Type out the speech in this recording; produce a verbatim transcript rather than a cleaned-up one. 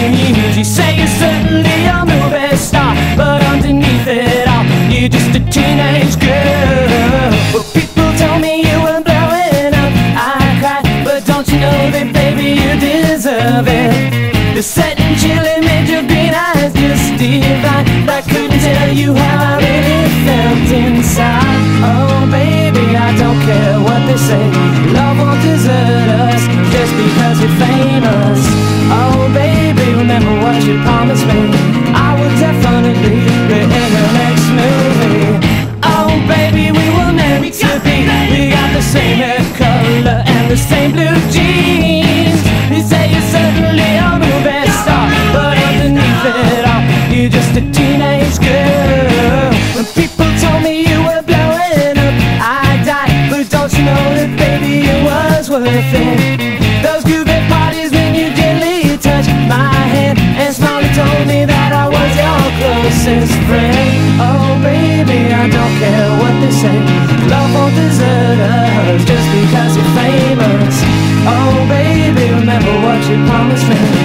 dreams. You say you're certainly a movie star, but underneath it all, you're just a teenage girl. Well, people told me you were blowing up. I cried, but don't you know that, baby, you deserve it. The setting chilling made your green eyes just divine. I couldn't tell you how I really felt inside. Oh, baby, I don't care what they say. Love won't desert us just because you're famous. Oh, baby, remember what you promised me. I will definitely be in the next movie. Oh, baby, we were meant to be. We got the same hair color and the same blue jeans. You say you're certainly a movie star, but underneath it all, you're just a teenage girl. When people told me you were blowing up, I died, but don't you know that, baby, it was worth it. Those groovy parties when you gently touched my hand, and Smiley told me that I was your closest friend. Oh, baby, I don't care what they say. Love won't desert us just because you're famous. Oh, baby, remember what you promised me.